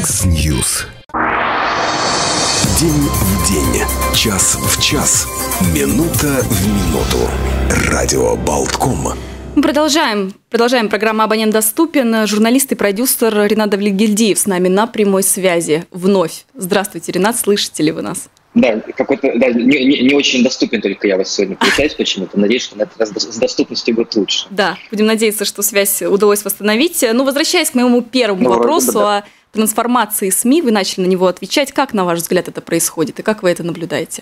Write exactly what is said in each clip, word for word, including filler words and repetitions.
X-News. День в день, час в час, минута в минуту. Радио Болтком. Мы продолжаем. Продолжаем. Программа «Абонент доступен». Журналист и продюсер Ринат Давлетгильдиев с нами на прямой связи вновь. Здравствуйте, Ринат, слышите ли вы нас? Да, какой-то да, не, не, не очень доступен только я вас сегодня получаюсь почему-то. Надеюсь, что на этот раз с доступностью будет лучше. Да, будем надеяться, что связь удалось восстановить. Ну, возвращаясь к моему первому ну, вопросу да, да. о трансформации СМИ, вы начали на него отвечать. Как, на ваш взгляд, это происходит и как вы это наблюдаете?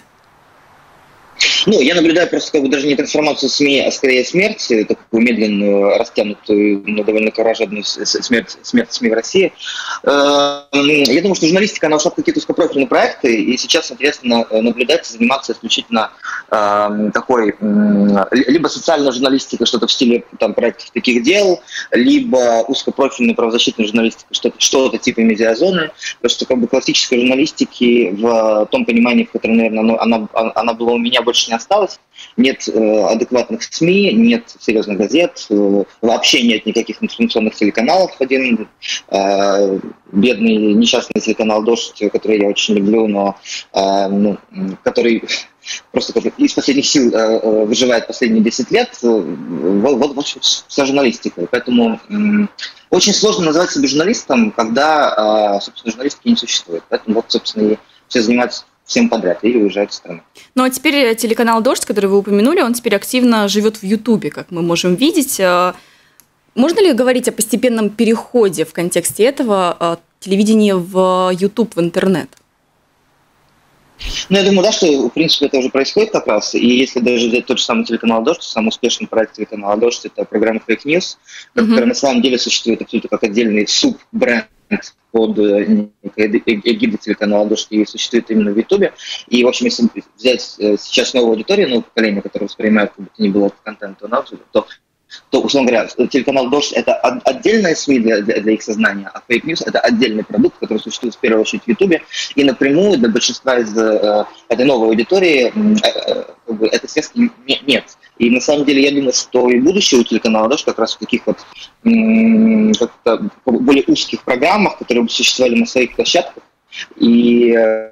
Ну, я наблюдаю просто как бы даже не трансформацию СМИ, а скорее смерть, такую медленную, растянутую, но довольно кровожадную смерть, смерть СМИ в России. Я думаю, что журналистика, она ушла в какие-то узкопрофильные проекты, и сейчас интересно наблюдать, заниматься исключительно такой, либо социальной журналистикой, что-то в стиле там, проектов таких дел, либо узкопрофильной правозащитной журналистикой, что-то, что-то типа медиазоны, потому что как бы классической журналистики в том понимании, в котором, наверное, она, она была у меня, больше не осталось. Нет э, адекватных СМИ, нет серьезных газет, э, вообще нет никаких информационных телеканалов. Один э, бедный несчастный телеканал «Дождь», который я очень люблю, но э, ну, который просто из последних сил э, выживает последние десять лет. Э, вот, вот, вот вся журналистика. Поэтому э, очень сложно называть себя журналистом, когда, э, собственно, журналистики не существует. Поэтому вот, собственно, и все занимаются всем подряд или уезжают в страну. Ну а теперь телеканал «Дождь», который вы упомянули, он теперь активно живет в Ютубе, как мы можем видеть. Можно ли говорить о постепенном переходе в контексте этого телевидения в Ютуб, в интернет? Ну, я думаю, да, что, в принципе, это уже происходит как раз. И если даже взять тот же самый телеканал «Дождь», самый успешный проект телеканала «Дождь» — это программа Fake News, mm-hmm. которая на самом деле существует абсолютно как отдельный суб-бренд под эгидой телеканала «Дождь» и существует именно в Ютубе. И, в общем, если взять сейчас новую аудиторию, новое поколение, которое воспринимает как бы то ни было этот контент, то, то, то, условно говоря, телеканал «Дождь» — это отдельная СМИ для, для, для их сознания, а Fake News — это отдельный продукт, который существует в первую очередь в Ютубе. И напрямую для большинства из э, этой новой аудитории э, э, этой связки не, нет. И на самом деле я думаю, что и будущее у телеканала «Дождь» как раз в таких вот м- как-то более узких программах, которые бы существовали на своих площадках и э,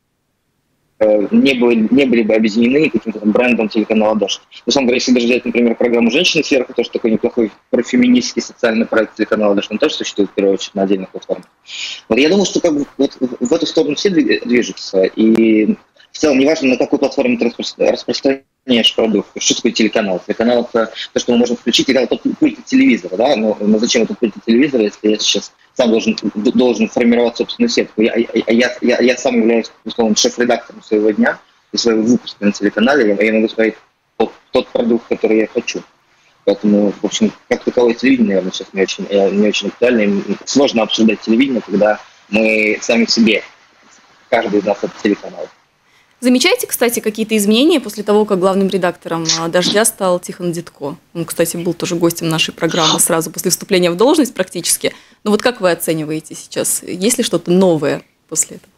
не, были, не были бы объединены каким-то там брендом телеканала «Дождь». На самом деле, если даже взять, например, программу «Женщины сверху», тоже такой неплохой профеминистский социальный проект телеканала «Дождь», он тоже существует в первую очередь на отдельных платформах. Вот я думаю, что как бы вот в эту сторону все движутся, и в целом неважно, на какой платформе ты распространяешь продукт. Что такое телеканал? Телеканал — это то, что мы можем включить, это тот пульт от телевизора, да? Но, но зачем этот пульт от телевизора, если я сейчас сам должен, должен формировать собственную сетку? Я, я, я, я сам являюсь, условно, шеф-редактором своего дня и своего выпуска на телеканале, я, я могу смотреть тот, тот продукт, который я хочу. Поэтому, в общем, как таковое телевидение, наверное, сейчас не очень, не очень актуально. И сложно обсуждать телевидение, когда мы сами себе, каждый из нас — это телеканал. Замечаете, кстати, какие-то изменения после того, как главным редактором «Дождя» стал Тихон Дидко? Он, кстати, был тоже гостем нашей программы сразу после вступления в должность практически. Но вот как вы оцениваете сейчас? Есть ли что-то новое после этого?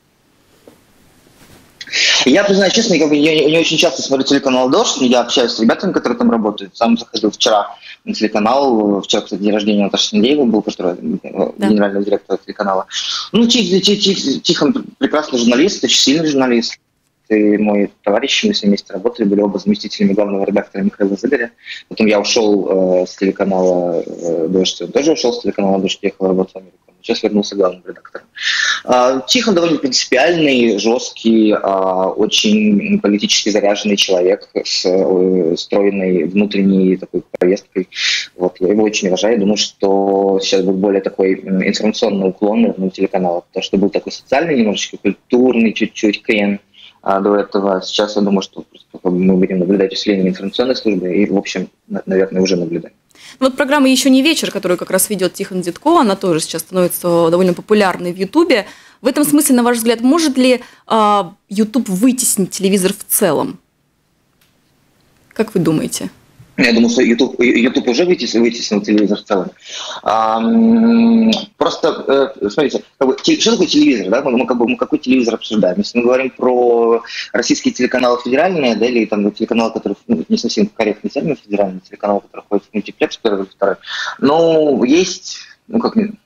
Я признаю честно, я не, не очень часто смотрю телеканал «Дождь», я общаюсь с ребятами, которые там работают. Сам заходил вчера на телеканал, вчера, кстати, день рождения Наташи Синдеевой был, который да. генеральный директор телеканала. Ну, Тихон прекрасный журналист, очень сильный журналист. И мой товарищ, мы с ним вместе работали, были оба заместителями главного редактора Михаила Зыгоря. Потом я ушел э, с телеканала э, «Дождь», он тоже ушел с телеканала «Дождь», ехал работать в Америку. Сейчас вернулся главным редактором. Э, Тихон довольно принципиальный, жесткий, э, очень политически заряженный человек с э, стройной внутренней такой повесткой. Вот, я его очень уважаю. Думаю, что сейчас будет более такой информационный уклон на телеканал, потому что был такой социальный, немножечко культурный, чуть-чуть крен. А до этого сейчас я думаю, что мы будем наблюдать усиление информационной службы и, в общем, наверное, уже наблюдаем. Вот программа «Еще не вечер», которую как раз ведет Тихон Дидко, она тоже сейчас становится довольно популярной в Ютубе. В этом смысле, на ваш взгляд, может ли Ютуб вытеснить телевизор в целом? Как вы думаете? Я думаю, что YouTube, YouTube уже вытеснил, вытеснил телевизор в целом. А, просто, э, смотрите, как бы, что такое телевизор? Да? Мы, мы, как бы, мы какой телевизор обсуждаем? Если мы говорим про российские телеканалы федеральные, да, или там телеканалы, которые, ну, не совсем корректный термин, федеральный телеканал, который ходит в мультиплекс, первый или второй, но есть, ну как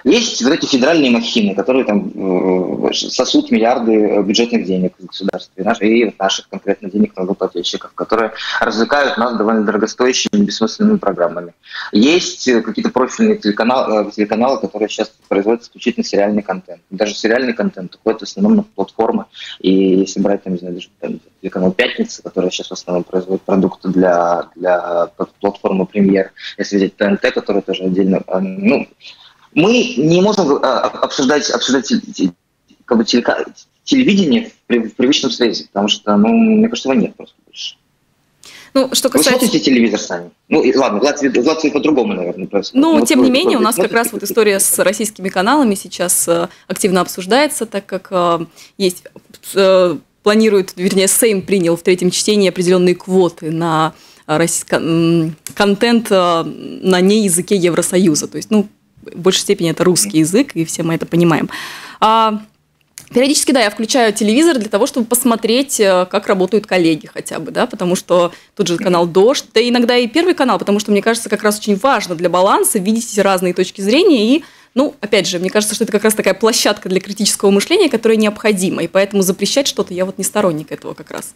Есть вот эти федеральные махины, которые там сосут миллиарды бюджетных денег в государстве и наших конкретно денег налогоплательщиков, которые развлекают нас довольно дорогостоящими бессмысленными программами. Есть какие-то профильные телеканалы, телеканалы, которые сейчас производят исключительно сериальный контент. Даже сериальный контент уходит в основном на платформы. И если брать, там, не знаю, даже там, телеканал «Пятница», который сейчас в основном производит продукты для, для платформы «Премьер», если взять ТНТ, который тоже отдельно... Ну, мы не можем обсуждать, обсуждать как бы, телевидение в привычном связи, потому что, ну, мне кажется, его нет просто больше. Ну, что касается... Вы смотрите телевизор сами? Ну, и, ладно, в Латвии, в Латвии по-другому, наверное, происходит. Ну, вот тем вы, не менее, вы, у нас как раз вот история с российскими каналами сейчас активно обсуждается, так как есть... планирует, вернее, Сейм принял в третьем чтении определенные квоты на контент на неязыке Евросоюза. То есть, ну, в большей степени это русский язык, и все мы это понимаем. А, периодически, да, я включаю телевизор для того, чтобы посмотреть, как работают коллеги хотя бы, да, потому что тут же канал «Дождь», да иногда и Первый канал, потому что, мне кажется, как раз очень важно для баланса видеть разные точки зрения и, ну, опять же, мне кажется, что это как раз такая площадка для критического мышления, которая необходима, и поэтому запрещать что-то я вот не сторонник этого как раз.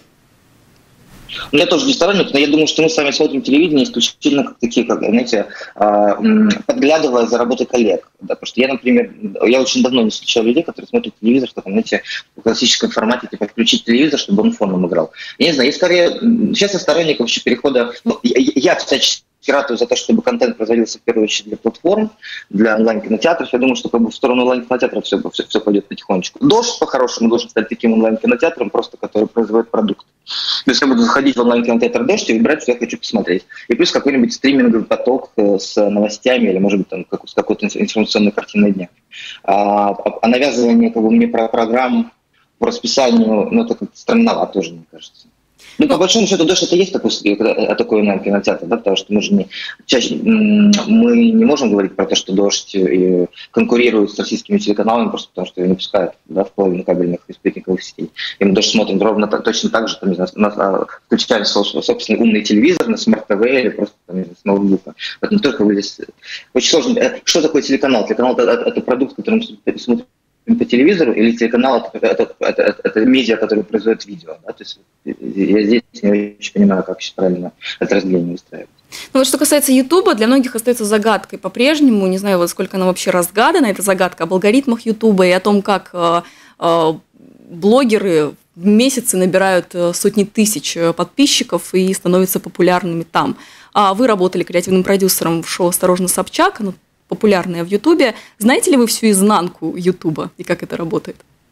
Я тоже не сторонник, но я думаю, что мы с вами смотрим телевидение исключительно как такие, как, знаете, подглядывая за работой коллег. Да, потому что я, например, я очень давно не встречал людей, которые смотрят телевизор, что, знаете, в классическом формате, типа, включить телевизор, чтобы он фоном играл. Я не знаю, я скорее, сейчас я сторонник вообще перехода, ну, я, я всячески ратую за то, чтобы контент производился в первую очередь для платформ, для онлайн-кинотеатров. Я думаю, что как бы в сторону онлайн-кинотеатров все, все, все пойдет потихонечку. «Дождь» по-хорошему должен стать таким онлайн-кинотеатром, просто который производит продукт. То есть я буду заходить в онлайн-кинотеатр «Дождь» и выбирать, что я хочу посмотреть. И плюс какой-нибудь стриминговый поток с новостями или, может быть, там, с какой-то информационной картиной дня. А, а навязывание как бы, мне про программ по расписанию, ну, это как-то странновато тоже, мне кажется. Ну, по большому счету, «Дождь» это есть такой, такой онлайн-кинотеатр, да, потому что мы же не, чаще, мы не можем говорить про то, что «Дождь» конкурирует с российскими телеканалами, просто потому что его не пускают, да, в половину кабельных и спутниковых сетей. И мы «Дождь» смотрим ровно так, точно так же, там, не знаю, на, включаем собственный умный телевизор на смарт-ТВ или просто там, не знаю, с ноутбука. Поэтому только вы здесь... Очень сложно... Что такое телеканал? Телеканал это, – это продукт, который мы смотрим по телевизору, или телеканал это, это, это, это, это медиа, который производит видео. Да? То есть я здесь не очень понимаю, как сейчас правильно это разделение выстраивать. Ну вот что касается Ютуба, для многих остается загадкой по-прежнему. Не знаю, вот сколько она вообще разгадана, эта загадка об алгоритмах Ютуба и о том, как э, э, блогеры в месяцы набирают сотни тысяч подписчиков и становятся популярными там. А вы работали креативным продюсером в шоу «Осторожно, Собчак», ну, популярная в Ютубе. Знаете ли вы всю изнанку Ютуба и как это работает?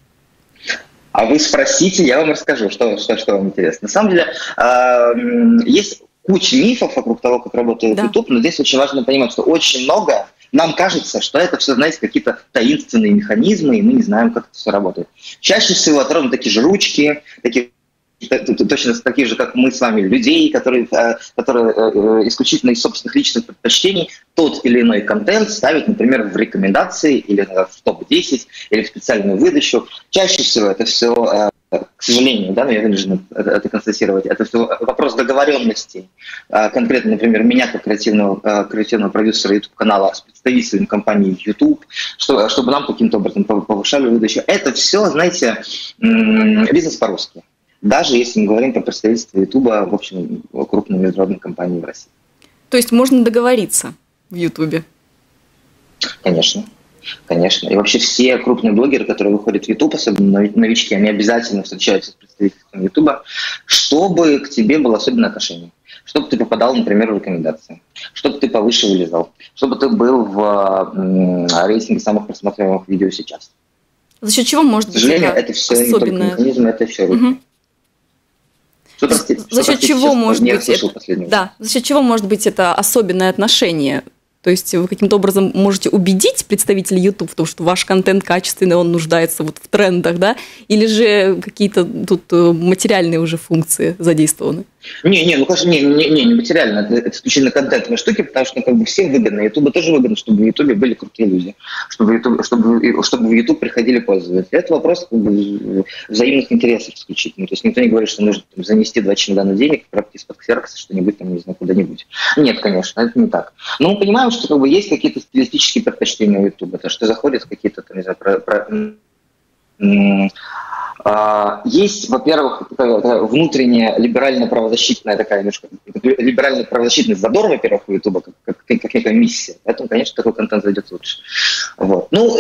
А вы спросите, я вам расскажу, что, что, что вам интересно. На самом деле, э, есть куча мифов вокруг того, как работает Ютуб, да. Но здесь очень важно понимать, что очень много, нам кажется, что это все, знаете, какие-то таинственные механизмы, и мы не знаем, как это все работает. Чаще всего это ровно такие же ручки, такие точно такие же, как мы с вами, людей, которые, которые исключительно из собственных личных предпочтений тот или иной контент ставят, например, в рекомендации или в топ десять, или в специальную выдачу. Чаще всего это все, к сожалению, да, но я вынужден это констатировать, это все вопрос договоренности. Конкретно, например, меня, как креативного, креативного продюсера YouTube-канала, с представителем компании YouTube, что, чтобы нам каким-то образом повышали выдачу. Это все, знаете, бизнес по-русски. Даже если мы говорим про представительство Ютуба в общем крупной международной компании в России. То есть можно договориться в Ютубе? Конечно, конечно. И вообще все крупные блогеры, которые выходят в Ютуб, особенно новички, они обязательно встречаются с представительством Ютуба, чтобы к тебе было особенное отношение. Чтобы ты попадал, например, в рекомендации, чтобы ты повыше вылезал, чтобы ты был в рейтинге самых просматриваемых видео сейчас. За счет чего может быть особенное? К сожалению, это все не только механизмы, это все руки. Угу. Что, за счет простите, чего может быть это, да, за счет чего может быть это особенное отношение? То есть вы каким-то образом можете убедить представителей YouTube в том, что ваш контент качественный, он нуждается вот в трендах, да? Или же какие-то тут материальные уже функции задействованы? Не, не, ну конечно, не, не, не, не материально, это, это исключительно контентные штуки, потому что ну, как бы всем выгодно. Ютубу тоже выгодно, чтобы в Ютубе были крутые люди, чтобы, YouTube, чтобы, чтобы в Ютуб приходили пользователи. Это вопрос как бы, взаимных интересов исключительно. То есть никто не говорит, что нужно там, занести два чемодана денег, пройти из-под ксерокса что-нибудь там, не знаю, куда-нибудь. Нет, конечно, это не так. Но мы понимаем, что как бы, есть какие-то стилистические предпочтения у Ютуба, то что заходят какие-то, там, не знаю, про, про, есть, во-первых, внутренняя либерально-правозащитная такая немножко, либерально-правозащитный задор, во-первых, у Ютуба, как, как, как некая миссия. Поэтому, конечно, такой контент зайдет лучше. Вот. Ну,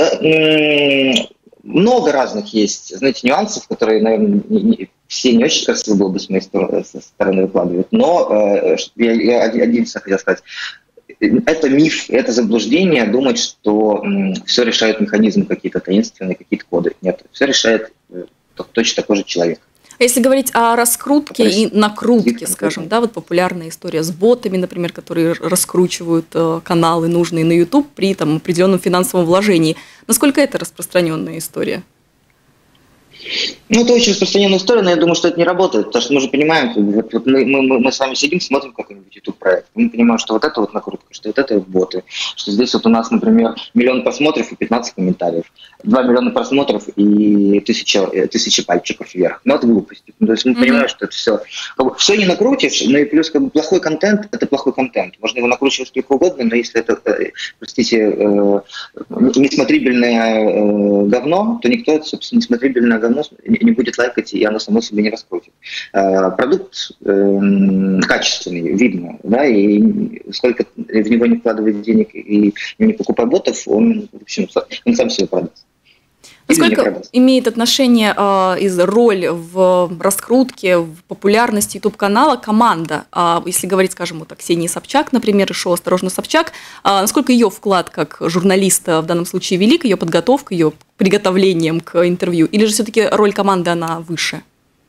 много разных есть, знаете, нюансов, которые, наверное, не, не, все не очень красиво было бы с моей стороны, со стороны выкладывать. Но я, я один хотел сказать. Это миф, это заблуждение думать, что м, все решают механизмы какие-то таинственные, какие-то коды. Нет, все решает э, точно такой же человек. А если говорить о раскрутке Попроси. и накрутке, скажем, да, вот популярная история с ботами, например, которые раскручивают э, каналы, нужные на YouTube при там, определенном финансовом вложении. Насколько это распространенная история? Ну, это очень распространенная история, но я думаю, что это не работает, потому что мы же понимаем, вот, вот мы, мы, мы с вами сидим, смотрим какой-нибудь YouTube-проект, мы понимаем, что вот это вот накрутка, что вот это вот боты, что здесь вот у нас, например, миллион просмотров и пятнадцать комментариев, два миллиона просмотров и тысяча, тысяча пальчиков вверх. Ну, это глупости. То есть мы mm-hmm. понимаем, что это все, как бы, все не накрутишь, но и плюс как бы, плохой контент – это плохой контент. Можно его накручивать сколько угодно, но если это, простите, несмотрибельное говно, то никто это, собственно, несмотрибельное говно не будет лайкать, и оно само себе не раскрутит. Продукт качественный, видно, да, и сколько в него не вкладывать денег и не покупать ботов, он, в общем, он сам себе продаст. Насколько имеет отношение э, из роль в раскрутке, в популярности YouTube-канала команда? А если говорить, скажем, вот о Ксении Собчак, например, и шоу «Осторожно, Собчак», а насколько ее вклад как журналиста в данном случае велик, ее подготовка, ее приготовлением к интервью? Или же все-таки роль команды, она выше?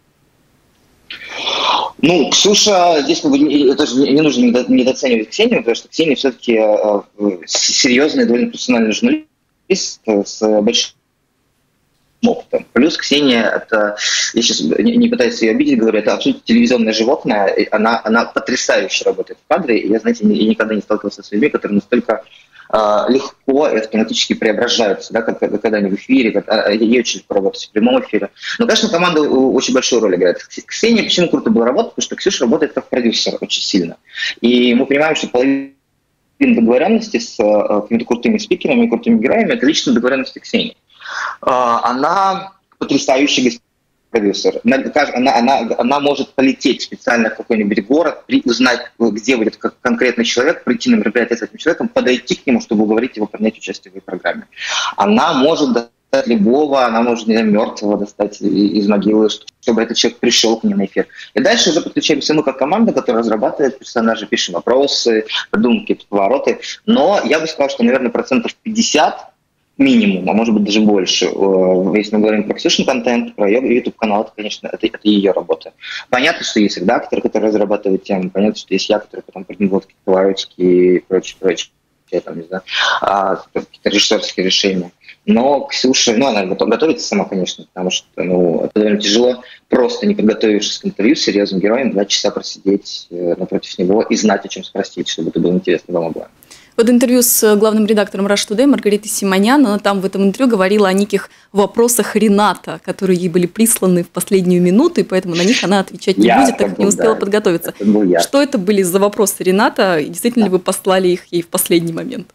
Ну, Ксюша, здесь как бы это же не нужно недооценивать Ксению, потому что Ксения все-таки э, серьезный, довольно профессиональный журналист с большим опытом. Плюс Ксения, это, я сейчас не, не пытаюсь ее обидеть, говорю, это абсолютно телевизионное животное, она, она потрясающе работает в кадре, и я, знаете, я никогда не сталкивался с людьми, которые настолько э, легко и автоматически преображаются, да, когда, когда они в эфире, когда, ей очень легко работать в прямом эфире. Но, конечно, команда очень большую роль играет. Ксения, почему круто было работать? Потому что Ксюша работает как продюсер очень сильно. И мы понимаем, что половина договоренности с э, какими-то крутыми спикерами, крутыми героями, это личные договоренности Ксении. Она потрясающий продюсер. Она, она, она может полететь специально в какой-нибудь город, узнать, где будет конкретный человек, прийти на мероприятие с этим человеком, подойти к нему, чтобы уговорить его принять участие в этой программе. Она может достать любого, она может, не знаю, мертвого достать из могилы, чтобы этот человек пришел к ней на эфир. И дальше уже подключаемся мы как команда, которая разрабатывает персонажи, пишем вопросы, придумываем какие-то повороты. Но я бы сказал, что, наверное, процентов пятьдесят минимум, а может быть даже больше. Если мы говорим про Ксюшин контент, про ее YouTube-канал, это, конечно, это, это ее работа. Понятно, что есть редактор, который разрабатывает тему, понятно, что есть я, который потом придумывает какие-то поворотики и прочее, прочее, я там, не знаю, какие-то режиссерские решения. Но Ксюша, ну, она готовится сама, конечно, потому что, ну, это довольно тяжело, просто не подготовившись к интервью с серьезным героем, два часа просидеть напротив него и знать, о чем спросить, чтобы это было интересно вам обоим. Вот интервью с главным редактором Rush Today Маргаритой Симонян, она там в этом интервью говорила о неких вопросах Рената, которые ей были присланы в последнюю минуту, и поэтому на них она отвечать не я будет, так как не успела да, подготовиться. Это Что это были за вопросы Рената, и действительно да. ли вы послали их ей в последний момент?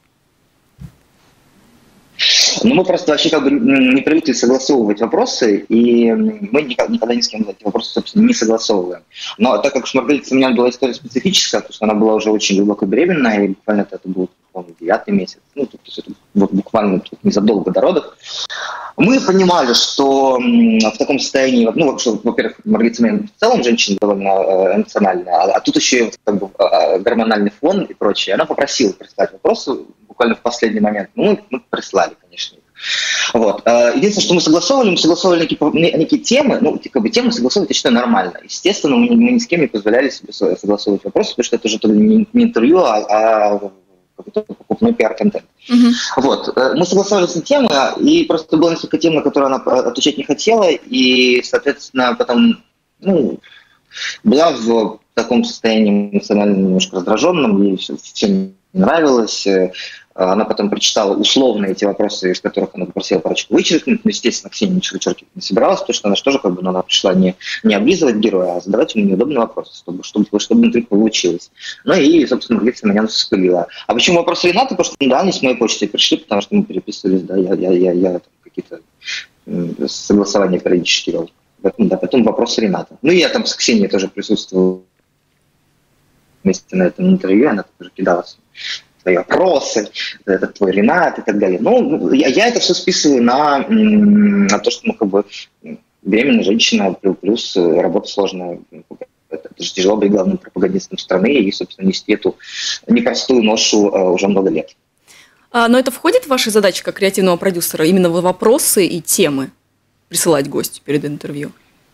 Ну, мы просто вообще как бы не привыкли согласовывать вопросы, и мы никогда, никогда ни с кем эти вопросы, собственно, не согласовываем. Но так как с Маргаритой Симонян была история специфическая, потому что она была уже очень глубоко беременная, и буквально это, это был, по-моему, девятый месяц, ну, то есть это вот буквально тут незадолго до родов, мы понимали, что в таком состоянии, ну, вообще, во-первых, Маргарита Симонян в целом женщина довольно эмоциональная, а, а тут еще как бы, гормональный фон и прочее. Она попросила прислать вопросы буквально в последний момент. Ну, мы, мы прислали, конечно. Вот. Единственное, что мы согласовывали, мы согласовывали некие, некие темы, ну, как бы темы согласовывать, я считаю, нормально. Естественно, мы, мы ни с кем не позволяли себе согласовывать вопросы, потому что это уже не, не интервью, а, а покупной пиар-контент. Uh-huh. Вот. Мы согласовали с темы, и просто было несколько тем, на которые она отвечать не хотела, и, соответственно, потом, ну, была в таком состоянии эмоционально немножко раздраженном, ей все, все не нравилось. Она потом прочитала условно эти вопросы, из которых она попросила парочку вычеркнуть. Но, естественно, Ксения ничего вычеркивать не собиралась, потому что она же тоже как бы, ну, она пришла не, не облизывать героя, а задавать ему неудобные вопросы, чтобы, чтобы, чтобы интрига получилось. Ну и, собственно, Глиция меня вспылила. А почему вопрос Рената? Потому что, ну, да, они с моей почтой пришли, потому что мы переписывались, да, я, я, я, я там, какие-то согласования периодически вел. Поэтому, да, потом вопрос Рената. Ну и я там с Ксенией тоже присутствовал вместе на этом интервью, она тоже кидалась свои вопросы, это твой Ренат и так далее. Ну, я, я это все списываю на, на то, что, ну, как бы, беременная женщина, плюс работа сложная. Это, это же тяжело быть главным пропагандистом страны и, собственно, нести эту непростую ношу уже много лет. А, но это входит в ваши задачи как креативного продюсера, именно вопросы и темы присылать гостю перед интервью?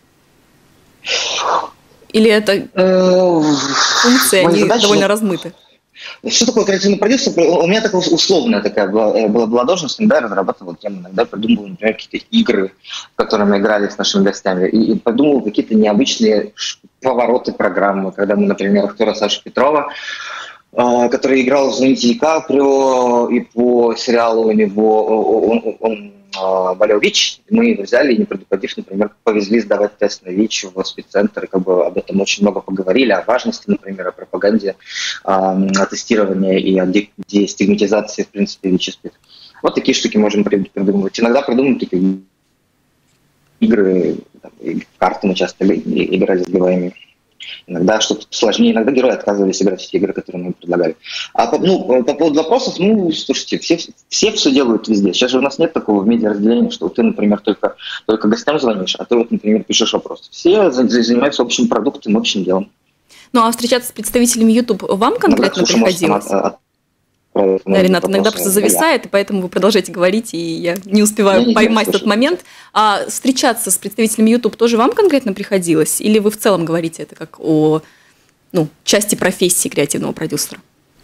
Или это функции, они довольно размыты? Что такое креативный продюсер? У меня такая условная такая была, была, была должность, иногда я разрабатывал темы, иногда придумывал, например, какие-то игры, в которые мы играли с нашими гостями, и, и придумывал какие-то необычные повороты программы, когда мы, например, актера Саши Петрова, э, который играл в «Звоните Ди Каприо», и по сериалу у него он, он болел ВИЧ, мы его взяли и, не предупредив, например, повезли сдавать тест на ВИЧ в спеццентр, и как бы об этом очень много поговорили, о важности, например, о пропаганде, о тестировании и о дестигматизации, в принципе, ВИЧ и СПИД. Вот такие штуки можем придумывать. Иногда придумываем какие-то игры, там, карты мы часто играли с героями. Иногда что-то сложнее, иногда герои отказывались играть в те игры, которые мы им предлагали. А по, ну, по поводу вопросов, ну, слушайте, все, все все делают везде. Сейчас же у нас нет такого в медиа разделения, что ты, например, только, только гостям звонишь, а ты, вот, например, пишешь вопросы. Все занимаются общим продуктом, общим делом. Ну, а встречаться с представителями YouTube вам конкретно иногда, приходилось? Может, от, от, да, Ренат, иногда просто зависает, и поэтому вы продолжаете говорить, и я не успеваю я поймать не этот момент. А встречаться с представителями YouTube тоже вам конкретно приходилось? Или вы в целом говорите это как о, ну, части профессии креативного продюсера?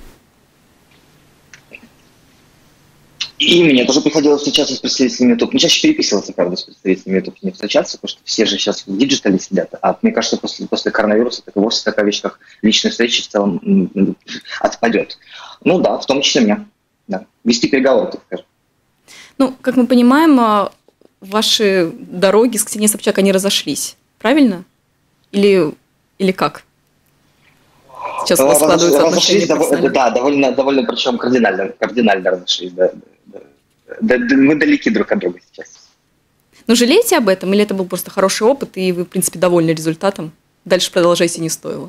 И мне тоже приходилось встречаться с представителями YouTube. Не чаще переписываться, правда, с представителями YouTube, не встречаться, потому что все же сейчас в диджитале сидят. А мне кажется, после, после коронавируса так и вовсе такая вещь, как личная встреча, в целом отпадет. Ну да, в том числе мне. Да. Вести переговоры, так скажем. Ну, как мы понимаем, ваши дороги с Ксенией Собчак, они разошлись, правильно? Или, или как? Сейчас у вас складываются отношения довольно, да, довольно, довольно, причем кардинально, кардинально разошлись, да. Да, да, мы далеки друг от друга сейчас. Ну, жалеете об этом? Или это был просто хороший опыт, и вы, в принципе, довольны результатом? Дальше продолжайте не стоило.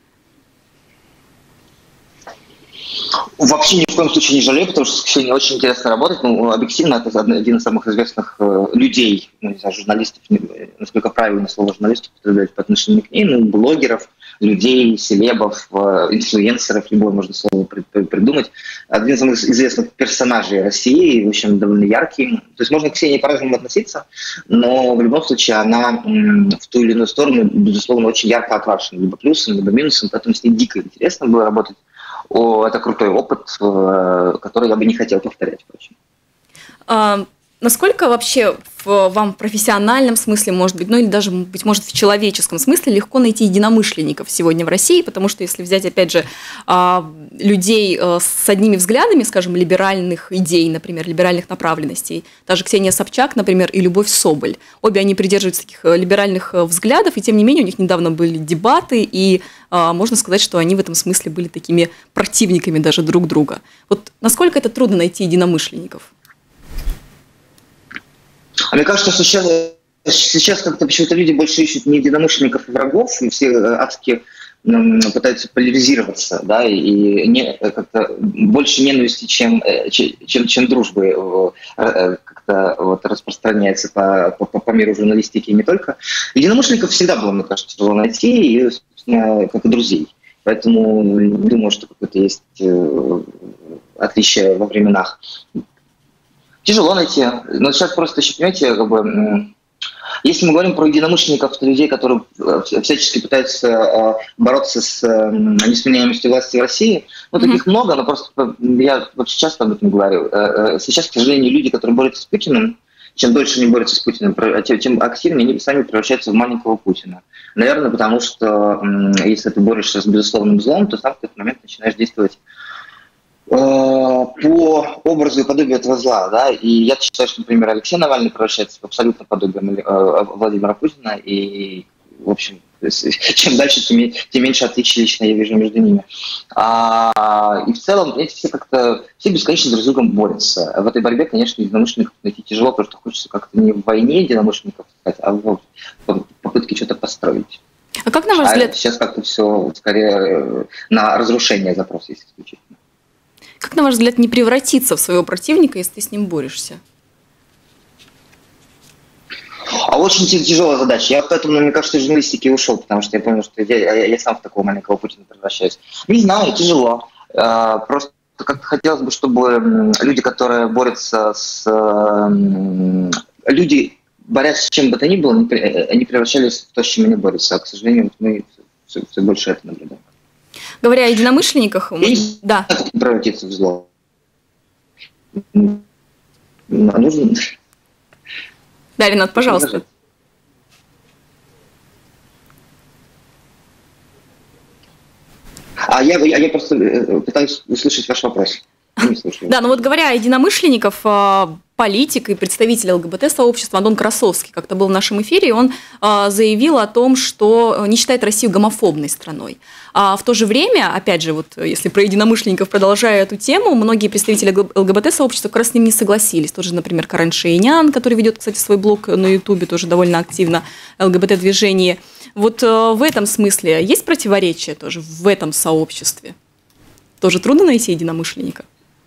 Вообще ни в коем случае не жалею, потому что с Ксенией очень интересно работать. Ну, объективно, это один из самых известных э, людей, ну, не знаю, журналистов, насколько правильно слово журналистов употреблять по отношению к ней, ну, блогеров, людей, селебов, э, инфлюенсеров, любое можно слово придумать. Один из самых известных персонажей России, в общем, довольно яркий. То есть можно к Ксении по-разному относиться, но в любом случае она м, в ту или иную сторону, безусловно, очень ярко окрашена, либо плюсом, либо минусом, поэтому с ней дико интересно было работать. О, это крутой опыт, который я бы не хотел повторять, впрочем. А, насколько вообще в, вам в профессиональном смысле, может быть, ну или даже, быть может, в человеческом смысле легко найти единомышленников сегодня в России? Потому что если взять, опять же, людей с одними взглядами, скажем, либеральных идей, например, либеральных направленностей, та же Ксения Собчак, например, и Любовь Соболь, обе они придерживаются таких либеральных взглядов, и тем не менее у них недавно были дебаты, и можно сказать, что они в этом смысле были такими противниками даже друг друга. Вот насколько это трудно найти единомышленников? А мне кажется, что сейчас, сейчас как-то почему-то люди больше ищут не единомышленников, а врагов, и все адски пытаются поляризироваться, да, и не, как-то больше ненависти, чем, чем, чем дружбы как-то вот распространяется по, по, по миру журналистики и не только. Единомышленников всегда было, мне кажется, тяжело найти, и, собственно, как и друзей. Поэтому думаю, что какое-то есть отличие во временах. Тяжело найти. Но сейчас просто еще, понимаете, как бы, если мы говорим про единомышленников, то людей, которые всячески пытаются бороться с несменяемостью власти в России, ну, таких mm-hmm. много, но просто я вообще часто об этом говорю. Сейчас, к сожалению, люди, которые борются с Путиным, чем дольше они борются с Путиным, тем активнее они сами превращаются в маленького Путина. Наверное, потому что если ты борешься с безусловным злом, то сам в какой-то момент начинаешь действовать по образу и подобию этого зла, да, и я считаю, что, например, Алексей Навальный превращается в абсолютно подобие Владимира Путина, и, в общем, чем дальше, тем, тем меньше отличий лично я вижу между ними. А, и в целом, эти все как-то, все бесконечно друг с другом борются. В этой борьбе, конечно, единомышленников найти тяжело, потому что хочется как-то не в войне единомышленников сказать, а в попытке что-то построить. А как, на ваш взгляд... А сейчас как-то все скорее на разрушение запроса, если исключительно. Как, на ваш взгляд, не превратиться в своего противника, если ты с ним борешься? А очень тяжелая задача. Я поэтому, мне кажется, из журналистики ушел, потому что я понял, что я, я, я сам в такого маленького Путина превращаюсь. Не знаю, тяжело. Просто как-то хотелось бы, чтобы люди, которые борются с... Люди, борясь с чем бы то ни было, они превращались в то, с чем они борются. А, к сожалению, мы все, все больше это наблюдаем. Говоря о единомышленниках... Мы... Да. Превратиться в зло. Нужно... Да, Ренат, пожалуйста. А я, я, я просто пытаюсь услышать ваш вопрос. Да, ну вот говоря о единомышленников, политик и представитель ЛГБТ-сообщества Антон Красовский как-то был в нашем эфире, и он заявил о том, что не считает Россию гомофобной страной. А в то же время, опять же, вот если про единомышленников продолжая эту тему, многие представители ЛГБТ-сообщества как раз с ним не согласились. Тот же, например, Карен Шейнян, который ведет, кстати, свой блог на Ютубе, тоже довольно активно ЛГБТ-движение. Вот в этом смысле есть противоречия тоже в этом сообществе? Тоже трудно найти единомышленника?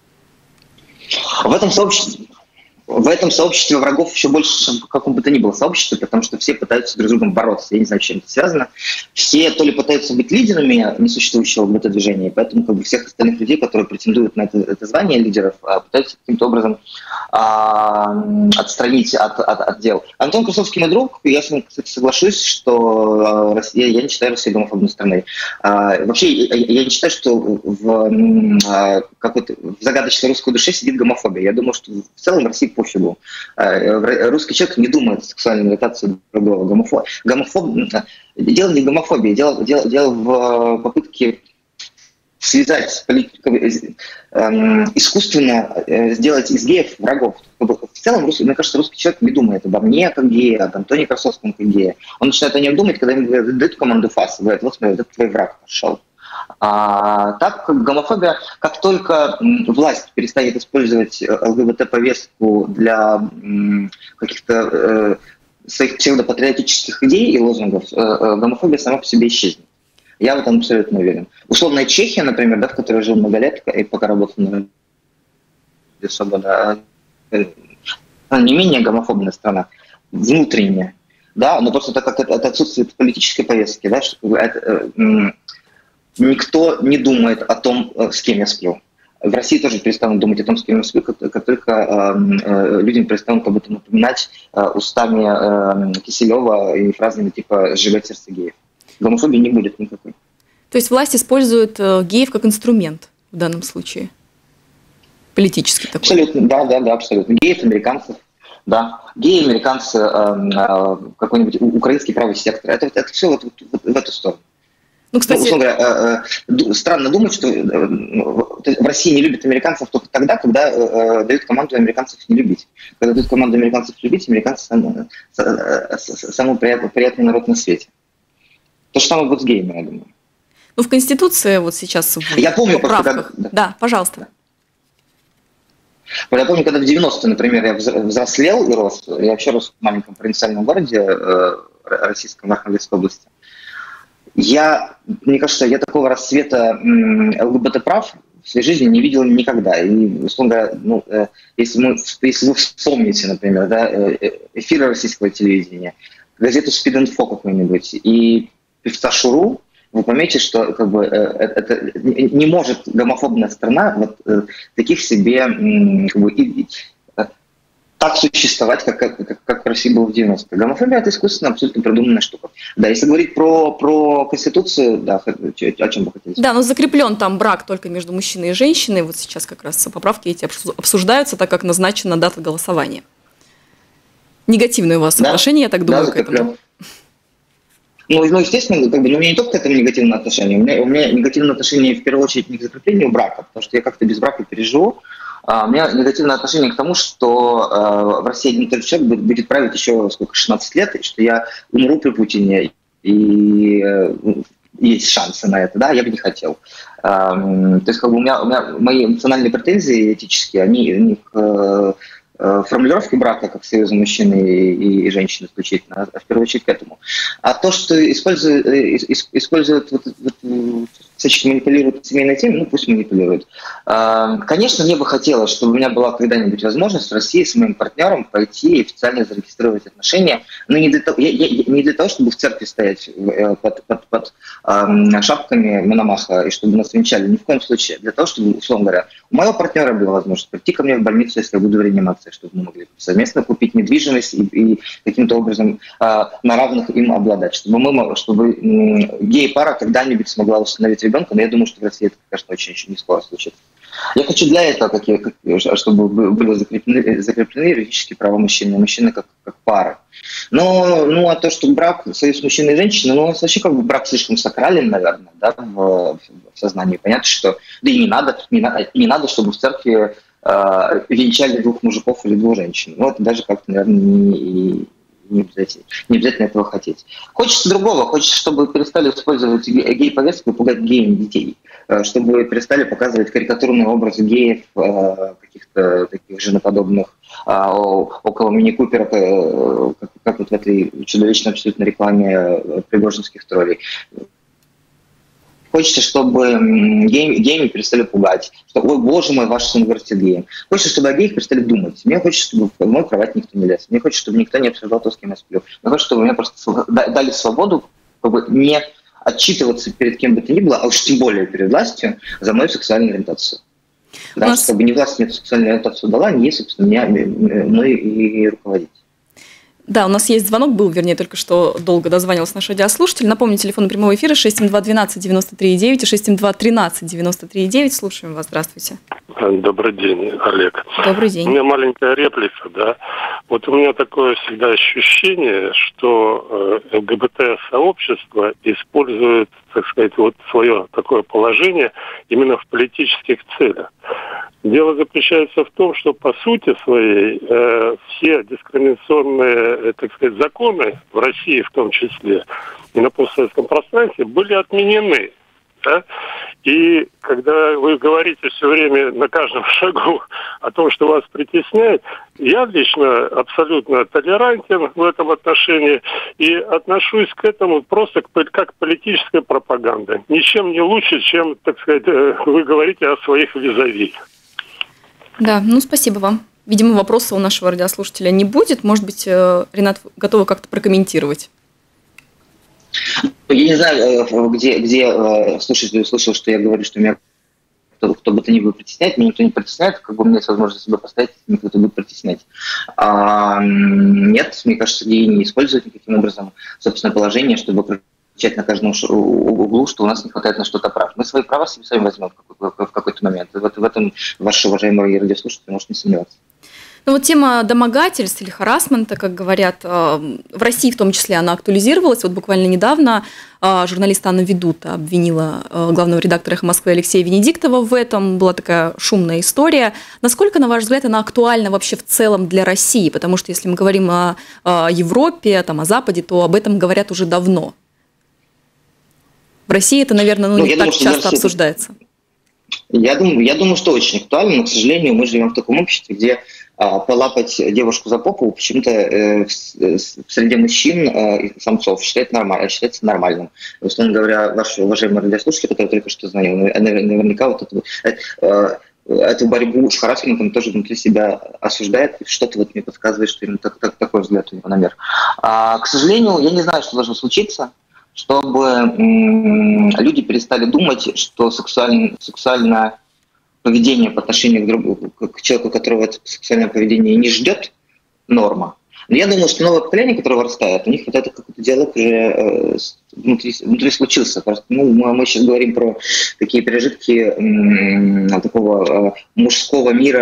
В этом сообществе, в этом сообществе врагов еще больше, чем в каком бы то ни было сообществе, потому что все пытаются друг с другом бороться. Я не знаю, с чем это связано. Все то ли пытаются быть лидерами несуществующего ЛГБТ-движения, поэтому как бы всех остальных людей, которые претендуют на это, это звание лидеров, пытаются каким-то образом а, отстранить от, от, от дел. Антон Красовский мой друг, я с ним, кстати, соглашусь, что Россия, я не считаю Россию гомофобной страной. А, вообще, я, я не считаю, что в, а, какой-то, в загадочной русской душе сидит гомофобия. Я думаю, что в целом в России пофигу. Русский человек не думает о сексуальной ориентации другого. Гомофоб... Гомофоб... Дело не в гомофобии, дело, дело, дело в попытке связать, искусственно сделать из геев врагов. В целом, мне кажется, русский человек не думает обо мне как гее, об Антоне Красовском как гее. Он начинает о нем думать, когда ему дают команду ФАС, говорят, вот смотри, вот это твой враг пошел. А, так как гомофобия, как только власть перестанет использовать ЛГБТ-повестку для м, каких-то э, своих псевдопатриотических идей и лозунгов, э, э, гомофобия сама по себе исчезнет. Я в этом абсолютно уверен. Условная Чехия, например, да, в которой я жил много лет и пока работал на Радио Свобода, э, не менее гомофобная страна, внутренняя, да, но просто так как это, это отсутствует политической повестки, да, что это, э, никто не думает о том, с кем я сплю. В России тоже перестанут думать о том, с кем я сплю, как, как только э, людям перестанут об этом напоминать э, устами э, Киселева и фразами типа «сжигать сердце геев». Гомофобии не будет никакой. То есть власть использует э, геев как инструмент в данном случае? Политический такой? Абсолютно, да, да, да, абсолютно. Геев, американцев, да. Геи, американцы, э, э, какой-нибудь украинский правый сектор. Это, это все вот, вот, в эту сторону. Ну, кстати... ну, условно говоря, э, э, странно думать, что э, в России не любят американцев только тогда, когда э, дают команду американцев не любить. Когда дают команду американцев любить, американцы самый, самый приятный, приятный народ на свете. То же самое вот с геями, я думаю. Ну, в Конституции вот сейчас в я помню, поправках... Когда... Да, пожалуйста. Я помню, когда в девяностые, например, я взрослел и рос, я вообще рос в маленьком провинциальном городе э, российском, в Архангельской области. Я, мне кажется, я такого расцвета ЛГБТ-прав в своей жизни не видел никогда. И, условно говоря, ну, э, если, мы, если вы вспомните, например, да, эфиры российского телевидения, газету «Спид-инфо» какую-нибудь и певца Шуру, вы поймете, что как бы, э, это не может гомофобная страна вот, э, таких себе как бы, и, так существовать, как, как, как в России было в девяностые. Гомофобия – это искусственно абсолютно придуманная штука. Да, если говорить про, про Конституцию, да, о чем вы хотели сказать? Да, но закреплен там брак только между мужчиной и женщиной. Вот сейчас как раз поправки эти обсуждаются, так как назначена дата голосования. Негативное у вас да, отношение, я так думаю, да, к этому. Ну, ну, естественно, как бы, ну, у меня не только к этому негативное отношение, у меня, у меня негативное отношение в первую очередь не к закреплению брака, потому что я как-то без брака переживу. А у меня негативное отношение к тому, что э, в России один и тот же человек будет, будет править еще сколько, шестнадцать лет, и что я умру при Путине, и э, есть шансы на это, да, я бы не хотел. Э, то есть, как бы у меня, у меня мои эмоциональные претензии этические, они, они к э, формулировки брака как союза мужчины и, и женщины исключительно, а в первую очередь к этому. А то, что используют, используют вот, вот, всячески манипулируют семейной темой, ну пусть манипулируют. Конечно, мне бы хотелось, чтобы у меня была когда-нибудь возможность в России с моим партнером пойти и официально зарегистрировать отношения, но не для того, я, я, не для того чтобы в церкви стоять под, под, под э, шапками Мономаха и чтобы нас венчали, ни в коем случае. Для того, чтобы, условно говоря, у моего партнера была возможность прийти ко мне в больницу, если я буду в реанимации, чтобы мы могли совместно купить недвижимость и, и каким-то образом э, на равных им обладать, чтобы, мы, чтобы э, гей-пара когда-нибудь смогла установить ребенка, но я думаю, что в России это, конечно, очень-очень не скоро случится. Я хочу для этого, как я, как, чтобы были закреплены, закреплены юридические права мужчины, мужчины как, как пара. Но, ну, а то, что брак, союз мужчины и женщины, ну, вообще как бы брак слишком сакрален, наверное, да, в, в сознании. Понятно, что, да и не надо, не, не надо, чтобы в церкви э, венчали двух мужиков или двух женщин. Ну, это даже как-то, наверное, не... Не обязательно, не обязательно этого хотеть. Хочется другого, хочется, чтобы перестали использовать гей-повестку и пугать геями детей, чтобы перестали показывать карикатурные образы геев, каких-то таких женоподобных, около мини-купера, как, как вот в этой чудовищной абсолютно рекламе пригожинских троллей. Хочется, чтобы геи, геями перестали пугать, что, ой, боже мой, ваш сын вырастет геем. Хочется, чтобы о геях перестали думать. Мне хочется, чтобы в мою кровать никто не лез. Мне хочется, чтобы никто не обсуждал то, с кем я сплю. Мне хочется, чтобы мне просто дали свободу, чтобы не отчитываться перед кем бы то ни было, а уж тем более перед властью, за мою сексуальную ориентацию. Да, нас... Чтобы не власть мне эту сексуальную ориентацию дала, не, собственно, меня, мной и руководить. Да, у нас есть звонок, был, вернее, только что долго дозванивался наш радиослушатель. Напомню, телефон прямого эфира шесть семь два двенадцать девяносто три девять и шесть семь два тринадцать девяносто три девять. Слушаем вас, здравствуйте. Добрый день, Олег. Добрый день. У меня маленькая реплика, да. Вот у меня такое всегда ощущение, что ЛГБТ-сообщество использует, так сказать, вот свое такое положение именно в политических целях. Дело заключается в том, что по сути своей э, все дискриминационные, так сказать, законы в России в том числе и на постсоветском пространстве были отменены. Да? И когда вы говорите все время на каждом шагу о том, что вас притесняет, я лично абсолютно толерантен в этом отношении и отношусь к этому просто как к политической пропаганде. Ничем не лучше, чем, так сказать, вы говорите о своих визави. Да, ну спасибо вам. Видимо, вопроса у нашего радиослушателя не будет. Может быть, Ренат готова как-то прокомментировать? Я не знаю, где, где слушатель услышал, что я говорю, что меня кто, кто бы то ни было притесняет, меня никто не притесняет, как бы у меня есть возможность себя поставить, никто не будет притеснять. А, нет, мне кажется, геи не используют никаким образом собственное положение, чтобы кричать на каждом углу, что у нас не хватает на что-то прав. Мы свои права себе сами возьмем в какой-то момент. В этом ваши уважаемые радиослушатели может не сомневаться. Ну вот тема домогательств или харассмента, как говорят, в России в том числе она актуализировалась. Вот буквально недавно журналист Анна Ведута обвинила главного редактора «Эхо Москвы» Алексея Венедиктова в этом. Была такая шумная история. Насколько, на ваш взгляд, она актуальна вообще в целом для России? Потому что если мы говорим о Европе, там, о Западе, то об этом говорят уже давно. В России это, наверное, ну, ну, не так думаю, часто обсуждается. Я думаю, я думаю, что очень актуально, но, к сожалению, мы живем в таком обществе, где а, полапать девушку за попу почему-то э, в, среди мужчин э, и самцов считается, нормаль, считается нормальным. Условно говоря, ваши уважаемые радиослушатели, которые только что звонил, наверняка вот эту, э, эту борьбу с харассментом тоже внутри себя осуждает, и что-то вот мне подсказывает, что именно так, так, такой взгляд у него на мир. А, к сожалению, я не знаю, что должно случиться, чтобы м- люди перестали думать, что сексуаль- сексуальное поведение по отношению к, другу, к человеку, которого это сексуальное поведение не ждет, норма. Но я думаю, что новое поколение, которое вырастает, у них вот этот какой-то диалог уже э, внутри, внутри случился. Просто, ну, мы, мы сейчас говорим про такие пережитки м- такого э, мужского мира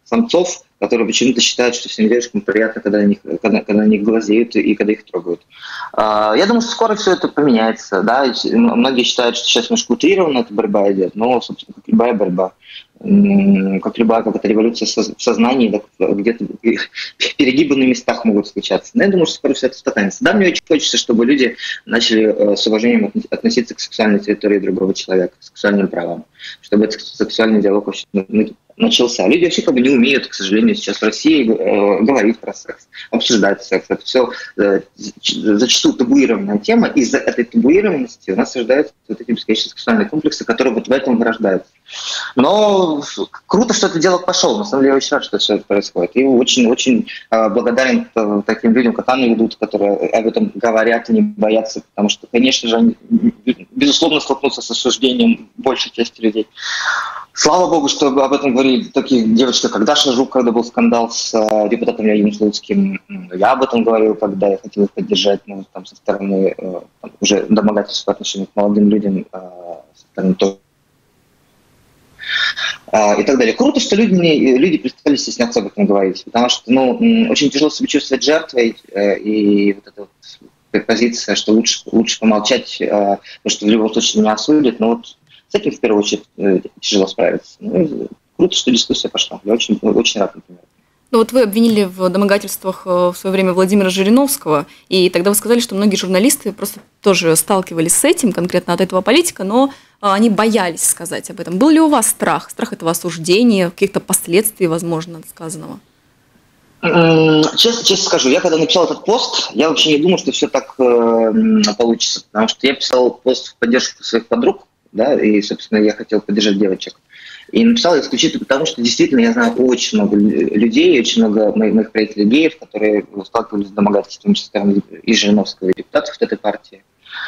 самцов, которые почему-то считают, что всем девушкам приятно, когда они, когда, когда они глазеют и когда их трогают. Я думаю, что скоро все это поменяется. Да? Многие считают, что сейчас немножко утрированно эта борьба идет, но, собственно, как любая борьба, как любая как-то революция в сознании, да, где-то перегибы на местах могут случаться. Но я думаю, что скоро все это устаканится. Да, мне очень хочется, чтобы люди начали с уважением относиться к сексуальной территории другого человека, к сексуальным правам, чтобы этот сексуальный диалог вообще начался. Люди вообще как бы не умеют, к сожалению, сейчас в России э, говорить про секс, обсуждать секс. Это все э, зачастую табуированная тема. Из-за этой табуированности у нас рождаются вот эти бесконечные сексуальные комплексы, которые вот в этом вырождаются. Но круто, что этот диалог пошел. На самом деле, я очень рад, что все это происходит. И очень-очень э, благодарен таким людям, как Анна ведут, которые об этом говорят и не боятся, потому что, конечно же, они, безусловно, столкнутся с осуждением большей части людей. Слава богу, что об этом говорили такие девочки, как Даша Жук, когда был скандал с э, депутатом Леонидом Слуцким. Я об этом говорил, когда я хотел их поддержать, ну, там, со стороны э, там, уже домогательств по отношению к молодым людям, э, со стороны тоже. Э, и так далее. Круто, что люди, люди перестали стесняться об этом говорить, потому что ну, очень тяжело себя чувствовать жертвой, э, и вот эта вот позиция, что лучше, лучше помолчать, э, потому что в любом случае меня осудят, но вот с этим, в первую очередь, тяжело справиться. Ну, круто, что дискуссия пошла. Я очень, очень рад, например. Ну вот вы обвинили в домогательствах в свое время Владимира Жириновского, и тогда вы сказали, что многие журналисты просто тоже сталкивались с этим, конкретно от этого политика, но они боялись сказать об этом. Был ли у вас страх? Страх этого осуждения, каких-то последствий, возможно, от сказанного? Честно, честно скажу, я когда написал этот пост, я вообще не думал, что все так э, получится, потому что я писал пост в поддержку своих подруг, да, и, собственно, я хотел поддержать девочек. И написал исключительно потому, что действительно я знаю очень много людей, очень много моих, моих приятелей геев, которые сталкивались с домогательством со стороны и Жириновского, и депутатов этой партии.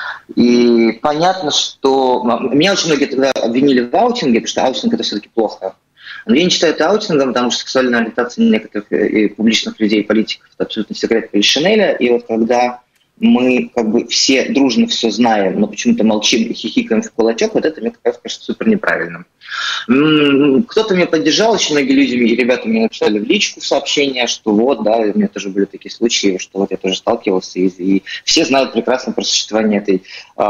И понятно, что... Меня очень многие тогда обвинили в аутинге, потому что аутинг – это все-таки плохо. Но я не считаю это аутингом, потому что сексуальная ориентация некоторых и публичных людей, и политиков – это абсолютно секрет Полишинеля. И вот когда мы как бы все дружно все знаем, но почему-то молчим и хихикаем в кулачок, вот это мне кажется супер неправильным. Кто-то меня поддержал, очень многие люди и ребята мне написали в личку сообщения, что вот, да, у меня тоже были такие случаи, что вот я тоже сталкивался, и, и все знают прекрасно про существование этой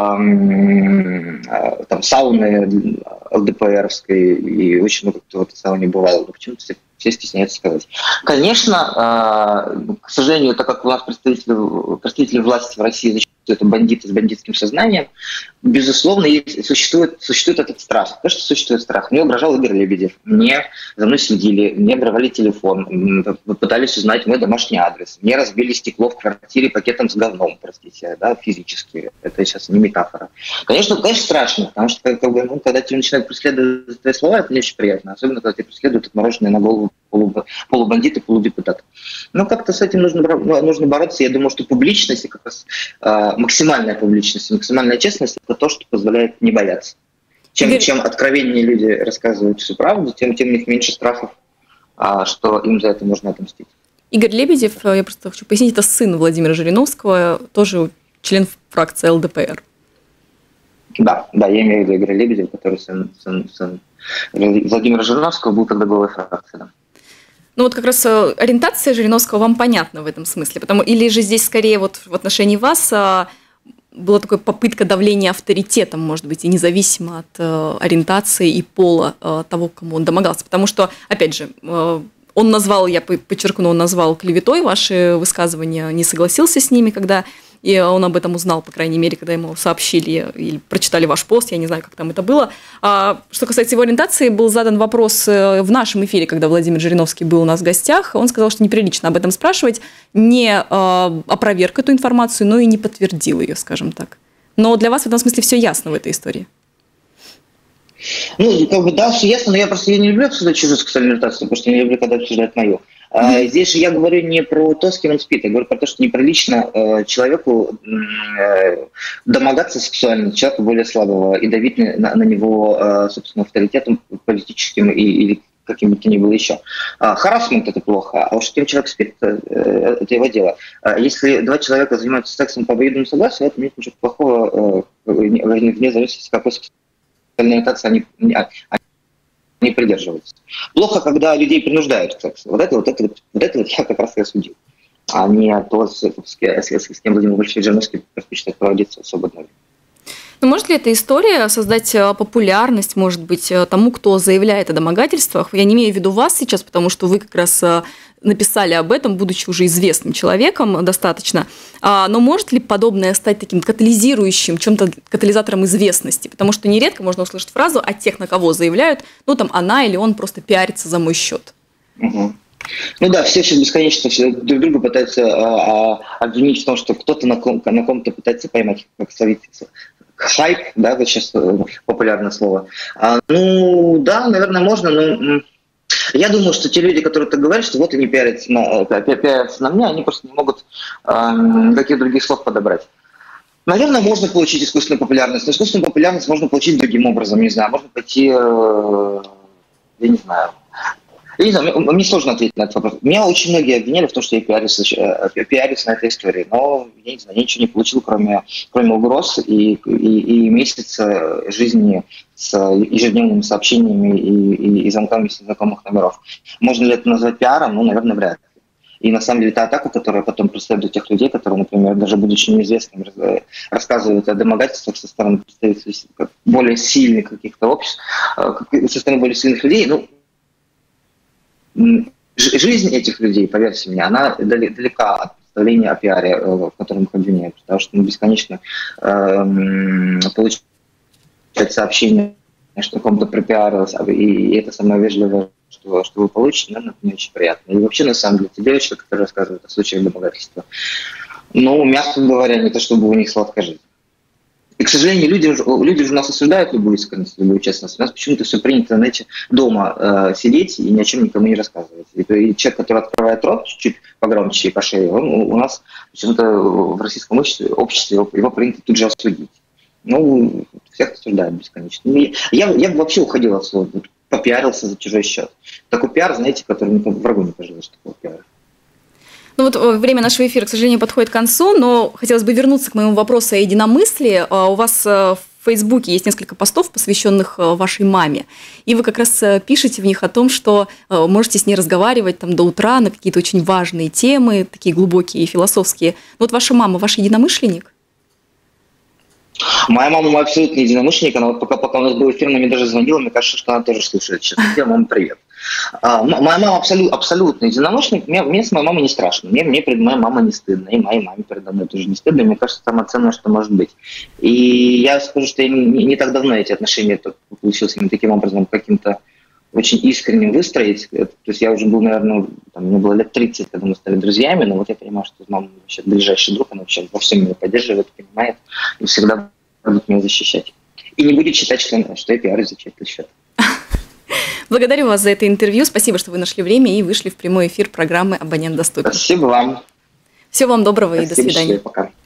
эм, э, там, сауны ЛДПРовской, и очень много кто в этой сауне бывал, но почему-то все, все стесняются сказать. Конечно, э, к сожалению, так как у нас представители, представители власти в России зачастую это бандиты с бандитским сознанием, безусловно, есть, существует, существует этот страх. То, что существует страх. Мне угрожал Игорь Лебедев, мне за мной следили, мне обрывали телефон, пытались узнать мой домашний адрес, мне разбили стекло в квартире пакетом с говном, простите, да, физически. Это сейчас не метафора. Конечно, конечно, страшно, потому что как, как бы, ну, когда тебя начинают преследовать за твои слова, это не очень приятно, особенно когда тебя преследуют отмороженные на голову полубандиты, полудепутаты. Но как-то с этим нужно, нужно бороться. Я думаю, что публичность, как раз э, максимальная публичность, максимальная честность – это то, что позволяет не бояться. Чем, Игорь... чем откровеннее люди рассказывают всю правду, тем, тем у них меньше страхов, а, что им за это можно отомстить. Игорь Лебедев, я просто хочу пояснить, это сын Владимира Жириновского, тоже член фракции ЛДПР. Да, да, я имею в виду Игоря Лебедева, который сын, сын, сын Владимира Жириновского, был тогда главой фракции. Да. Ну вот как раз ориентация Жириновского вам понятна в этом смысле, потому или же здесь скорее вот в отношении вас была такая попытка давления авторитетом, может быть, и независимо от э, ориентации и пола э, того, кому он домогался. Потому что, опять же, э, он назвал, я подчеркну, он назвал клеветой ваши высказывания, не согласился с ними, когда и он об этом узнал, по крайней мере, когда ему сообщили или прочитали ваш пост, я не знаю, как там это было. А, что касается его ориентации, был задан вопрос в нашем эфире, когда Владимир Жириновский был у нас в гостях. Он сказал, что неприлично об этом спрашивать, не а, опроверг эту информацию, но и не подтвердил ее, скажем так. Но для вас в этом смысле все ясно в этой истории. Ну, как бы, да, все ясно, но я просто я не люблю обсуждать чужую сексуальную ориентацию, потому что я не люблю, когда обсуждают мою. Mm-hmm. А, здесь же я говорю не про то, с кем он спит, я говорю про то, что неприлично э, человеку э, домогаться сексуально, человеку более слабого, и давить на, на него, э, собственно, авторитетом политическим и, или каким бы то ни было еще. А, харассмент – это плохо, а уж с кем человек спит, э, это его дело. А если два человека занимаются сексом по обоюдному согласию, это нет ничего плохого, э, вне зависимости, какой сексуальной ориентации они, они они придерживаются. Плохо, когда людей принуждают к сексу. Вот это вот, это вот, вот это вот я как раз и осудил. А не то, с, с, с, с кем Владимир Вольфович Жириновский предпочитает проводиться в свободное время. Но может ли эта история создать популярность, может быть, тому, кто заявляет о домогательствах? Я не имею в виду вас сейчас, потому что вы как раз написали об этом, будучи уже известным человеком достаточно. Но может ли подобное стать таким катализирующим, чем-то катализатором известности? Потому что нередко можно услышать фразу от тех, на кого заявляют, ну там она или он просто пиарится за мой счет. Угу. Ну да, все сейчас бесконечно все друг друга пытаются а, а, обвинить в том, что кто-то на, ком- на ком-то пытается поймать, как сказать, хайп, да, вот сейчас популярное слово. А, ну, да, наверное, можно, но я думаю, что те люди, которые так говорят, что вот они пиарятся на, пиарятся на мне, они просто не могут а, никаких других слов подобрать. Наверное, можно получить искусственную популярность, но искусственную популярность можно получить другим образом, не знаю, можно пойти, я не знаю, Я не знаю, мне сложно ответить на этот вопрос. Меня очень многие обвиняли в том, что я пиарюсь, пиарюсь на этой истории, но я не знаю, я ничего не получил, кроме, кроме угроз и, и, и месяца жизни с ежедневными сообщениями и, и, и звонками с незнакомых номеров. Можно ли это назвать пиаром? Ну, наверное, вряд ли. И на самом деле та атака, которая потом преследует тех людей, которые, например, даже будучи неизвестными, рассказывают о домогательствах со стороны представителей более сильных каких-то обществ, со стороны более сильных людей, ну, жизнь этих людей, поверьте мне, она далека от представления о пиаре, в котором их обвиняют, потому что мы бесконечно э, получаем сообщения, что кому-то пропиарилось, и это самое вежливое, что, что вы получите, наверное, это не очень приятно. И вообще, на самом деле, те девочки, которые рассказывают о случаях домогательства, ну, мягко говоря, не то чтобы у них сладкая жизнь. И, к сожалению, люди, люди уже нас осуждают любую искренность, любую честность. У нас почему-то все принято, знаете, дома э, сидеть и ни о чем никому не рассказывать. И, и человек, который открывает рот чуть-чуть погромче и пошире, он у нас почему-то в российском обществе, обществе его, его принято тут же осудить. Ну, всех осуждают бесконечно. Я, я бы вообще уходил от слова, попиарился за чужой счет. Такой пиар, знаете, который врагу не пожелаешь такого пиара. Ну вот время нашего эфира, к сожалению, подходит к концу, но хотелось бы вернуться к моему вопросу о единомыслии. У вас в Фейсбуке есть несколько постов, посвященных вашей маме, и вы как раз пишете в них о том, что можете с ней разговаривать там до утра на какие-то очень важные темы, такие глубокие и философские. Вот ваша мама, ваш единомышленник? Моя мама мой абсолютный единомышленник, она вот пока, пока у нас был эфир, она мне даже звонила, мне кажется, что она тоже слушает сейчас. Мама, привет. А, моя мама абсолют, абсолютно единомышленник, мне, мне с моей мамой не страшно, мне, мне перед моей мамой не стыдно, и моей маме передо мной тоже не стыдно, мне кажется, самое ценное, что может быть. И я скажу, что я не, не так давно эти отношения получилось именно таким образом каким-то очень искренним выстроить, то есть я уже был, наверное, там, мне было лет тридцать, когда мы стали друзьями, но вот я понимаю, что мама вообще ближайший друг, она вообще во всем меня поддерживает, понимает, и всегда будет меня защищать. И не будет считать, что, что я пиарюсь за чей-то счет. Благодарю вас за это интервью. Спасибо, что вы нашли время и вышли в прямой эфир программы «Абонент доступен». Спасибо вам. Всего вам доброго. Спасибо, и до свидания. Пока.